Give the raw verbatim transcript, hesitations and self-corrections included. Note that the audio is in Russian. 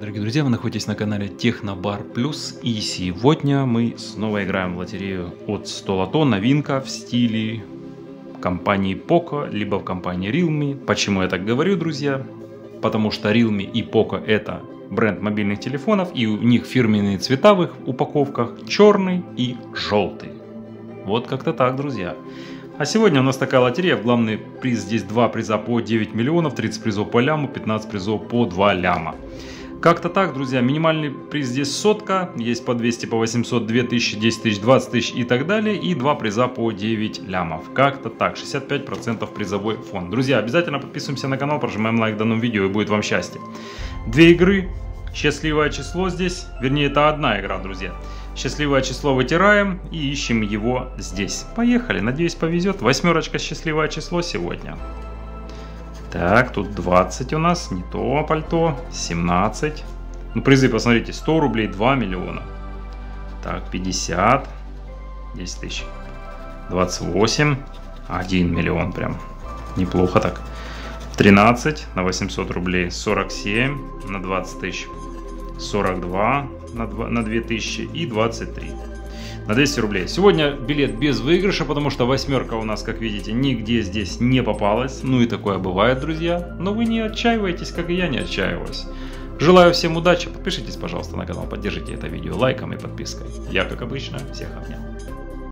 Дорогие друзья, вы находитесь на канале Технобар Плюс, и сегодня мы снова играем в лотерею от сто лото, новинка в стиле компании Poco, либо в компании Realme. Почему я так говорю, друзья? Потому что Realme и Poco это бренд мобильных телефонов, и у них фирменные цвета в их упаковках черный и желтый. Вот как-то так, друзья. А сегодня у нас такая лотерея. Главный приз здесь два приза по девять миллионов, тридцать призов по ляму, пятнадцать призов по два ляма. Как-то так, друзья. Минимальный приз здесь сотка. Есть по двести, по восемьсот, две тысячи, десять тысяч, двадцать тысяч и так далее. И два приза по девять лямов. Как-то так. шестьдесят пять процентов призовой фонд. Друзья, обязательно подписываемся на канал, прожимаем лайк данному видео, и будет вам счастье. Две игры. Счастливое число здесь. Вернее, это одна игра, друзья. Счастливое число вытираем и ищем его здесь. Поехали. Надеюсь, повезет. Восьмерочка, счастливое число сегодня. Так, тут двадцать у нас, не то пальто, семнадцать. Ну, призы, посмотрите, сто рублей, два миллиона. Так, пятьдесят, десять тысяч, двадцать восемь, один миллион прям. Неплохо так. тринадцать на восемьсот рублей, сорок семь на двадцать тысяч, сорок два на две тысячи и двадцать три. На двести рублей. Сегодня билет без выигрыша, потому что восьмерка у нас, как видите, нигде здесь не попалась. Ну и такое бывает, друзья. Но вы не отчаивайтесь, как и я не отчаиваюсь. Желаю всем удачи. Подпишитесь, пожалуйста, на канал, поддержите это видео лайком и подпиской. Я, как обычно, всех обнял.